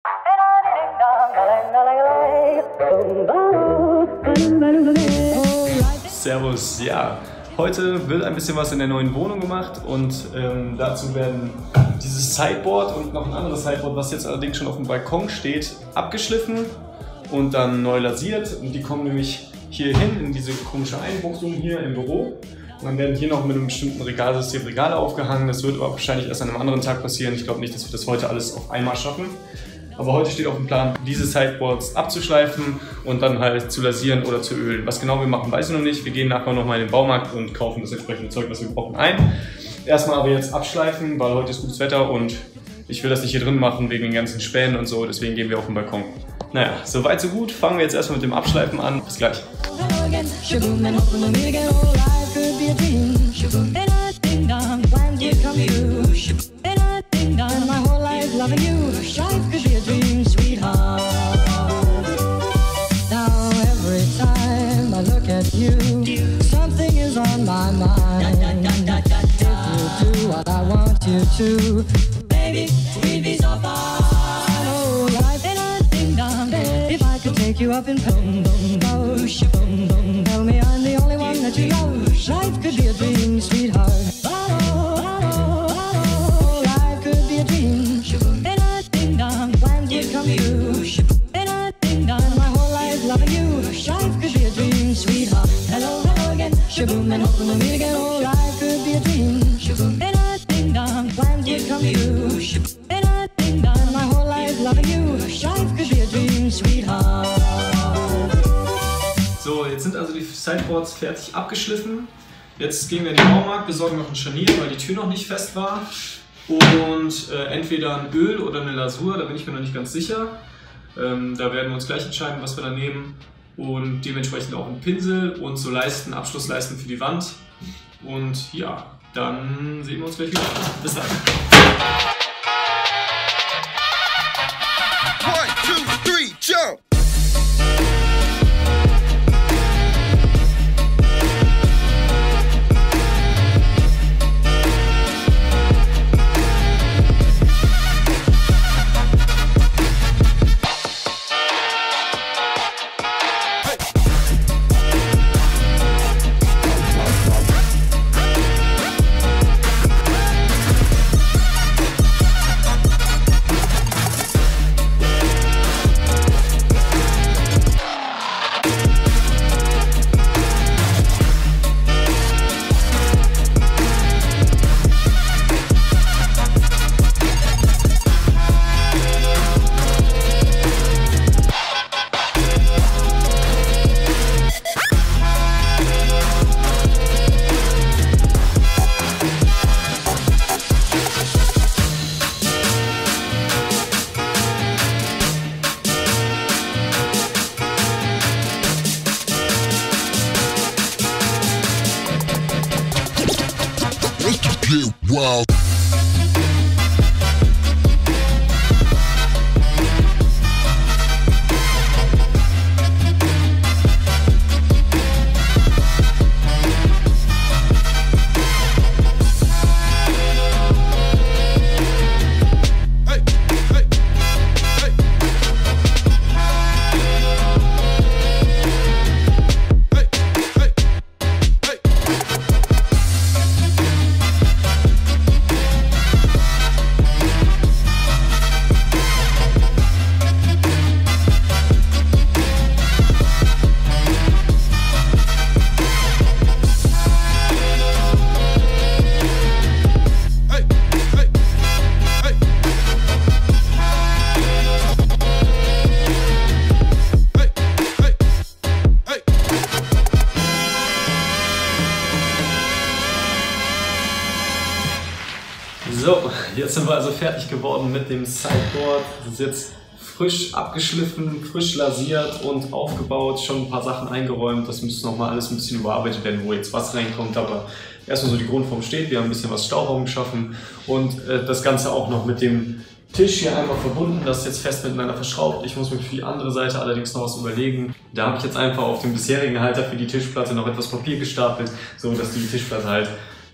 Servus, ja. Heute wird ein bisschen was in der neuen Wohnung gemacht und dazu werden dieses Sideboard und noch ein anderes Sideboard, was jetzt allerdings schon auf dem Balkon steht, abgeschliffen und dann neu lasiert. Und die kommen nämlich hier hin in diese komische Einbuchtung hier im Büro. Und dann werden hier noch mit einem bestimmten Regalsystem Regale aufgehangen. Das wird aber wahrscheinlich erst an einem anderen Tag passieren. Ich glaube nicht, dass wir das heute alles auf einmal schaffen. Aber heute steht auf dem Plan, diese Sideboards abzuschleifen und dann halt zu lasieren oder zu ölen. Was genau wir machen, weiß ich noch nicht. Wir gehen nachher nochmal in den Baumarkt und kaufen das entsprechende Zeug, was wir brauchen, ein. Erstmal aber jetzt abschleifen, weil heute ist gutes Wetter und ich will das nicht hier drin machen wegen den ganzen Spänen und so. Deswegen gehen wir auf den Balkon. Naja, soweit so gut. Fangen wir jetzt erstmal mit dem Abschleifen an. Bis gleich. Something is on my mind. If you do what I want you to, baby, we'd be so fine. Oh, life ain't a ding dong. If I could take you up in boom boom boom, tell me I'm the only one that you love. Life could be a dream, sweetheart. Oh, life could be a dream. Ain't a ding dong. Plans would come true. Ain't a ding dong. My whole life loving you. Life could be a dream, sweetheart. Hello, hello again. Shaboom and hoping to meet again. Oh, life could be a dream. Shaboom. Ain't a ding dong. Plans would come true. Ain't a ding dong. My whole life loving you. Life could be a dream, sweetheart. So, jetzt sind also die Sideboards fertig abgeschliffen. Jetzt gehen wir in den Baumarkt, besorgen noch ein Scharnier, weil die Tür noch nicht fest war. Und entweder ein Öl oder eine Lasur, da bin ich mir noch nicht ganz sicher. Da werden wir uns gleich entscheiden, was wir da nehmen. Und dementsprechend auch einen Pinsel und so Leisten, Abschlussleisten für die Wand. Und ja, dann sehen wir uns gleich wieder. Bis dann. 1, 2, 3, jump! Wow. So, jetzt sind wir also fertig geworden mit dem Sideboard. Das ist jetzt frisch abgeschliffen, frisch lasiert und aufgebaut, schon ein paar Sachen eingeräumt. Das müsste nochmal alles ein bisschen überarbeitet werden, wo jetzt was reinkommt, aber erstmal so die Grundform steht. Wir haben ein bisschen was Stauraum geschaffen und das Ganze auch noch mit dem Tisch hier einfach verbunden, das ist jetzt fest miteinander verschraubt. Ich muss mir für die andere Seite allerdings noch was überlegen. Da habe ich jetzt einfach auf dem bisherigen Halter für die Tischplatte noch etwas Papier gestapelt, so dass die Tischplatte halt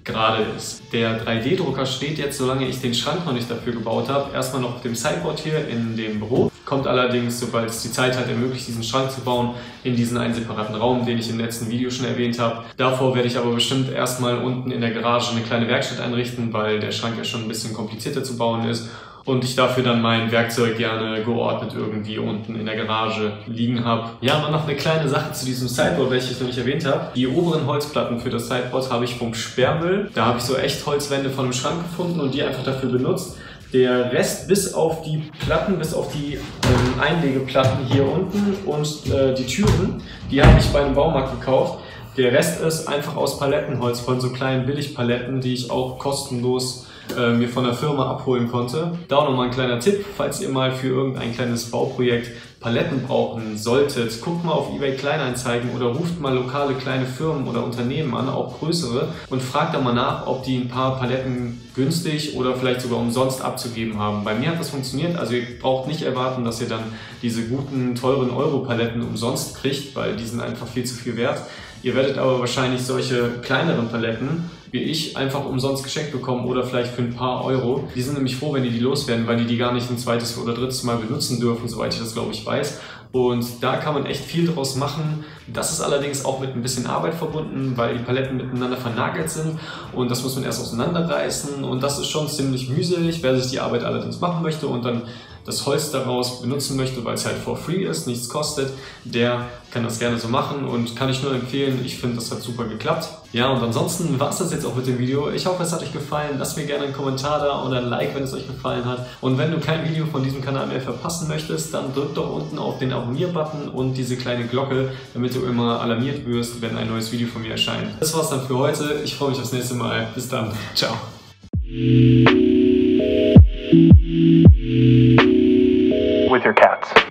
gerade ist. Der 3D-Drucker steht jetzt, solange ich den Schrank noch nicht dafür gebaut habe, erstmal noch auf dem Sideboard hier in dem Büro. Kommt allerdings, sobald es die Zeit halt ermöglicht, diesen Schrank zu bauen, in diesen einen separaten Raum, den ich im letzten Video schon erwähnt habe. Davor werde ich aber bestimmt erstmal unten in der Garage eine kleine Werkstatt einrichten, weil der Schrank ja schon ein bisschen komplizierter zu bauen ist. Und ich dafür dann mein Werkzeug gerne geordnet irgendwie unten in der Garage liegen habe. Ja, und noch eine kleine Sache zu diesem Sideboard, welches ich noch nicht erwähnt habe. Die oberen Holzplatten für das Sideboard habe ich vom Sperrmüll. Da habe ich so Echtholzwände von einem Schrank gefunden und die einfach dafür benutzt. Der Rest bis auf die Platten, bis auf die Einlegeplatten hier unten und die Türen, die habe ich bei einem Baumarkt gekauft. Der Rest ist einfach aus Palettenholz, von so kleinen Billigpaletten, die ich auch kostenlos mir von der Firma abholen konnte. Da auch nochmal ein kleiner Tipp, falls ihr mal für irgendein kleines Bauprojekt Paletten brauchen solltet, guckt mal auf eBay Kleinanzeigen oder ruft mal lokale kleine Firmen oder Unternehmen an, auch größere, und fragt da mal nach, ob die ein paar Paletten günstig oder vielleicht sogar umsonst abzugeben haben. Bei mir hat das funktioniert, also ihr braucht nicht erwarten, dass ihr dann diese guten, teuren Euro-Paletten umsonst kriegt, weil die sind einfach viel zu viel wert. Ihr werdet aber wahrscheinlich solche kleineren Paletten wie ich einfach umsonst geschenkt bekommen oder vielleicht für ein paar Euro. Die sind nämlich froh, wenn die loswerden, weil die gar nicht ein zweites oder drittes Mal benutzen dürfen, soweit ich das glaube ich weiß. Und da kann man echt viel draus machen. Das ist allerdings auch mit ein bisschen Arbeit verbunden, weil die Paletten miteinander vernagelt sind und das muss man erst auseinanderreißen und das ist schon ziemlich mühselig. Wer sich die Arbeit allerdings machen möchte und dann das Holz daraus benutzen möchte, weil es halt for free ist, nichts kostet, der kann das gerne so machen und kann ich nur empfehlen. Ich finde, das hat super geklappt. Ja, und ansonsten war es das jetzt auch mit dem Video. Ich hoffe, es hat euch gefallen. Lasst mir gerne einen Kommentar da oder ein Like, wenn es euch gefallen hat. Und wenn du kein Video von diesem Kanal mehr verpassen möchtest, dann drück doch unten auf den Abonnier-Button und diese kleine Glocke, damit du immer alarmiert wirst, wenn ein neues Video von mir erscheint. Das war's dann für heute. Ich freue mich aufs nächste Mal. Bis dann. Ciao. With your cats.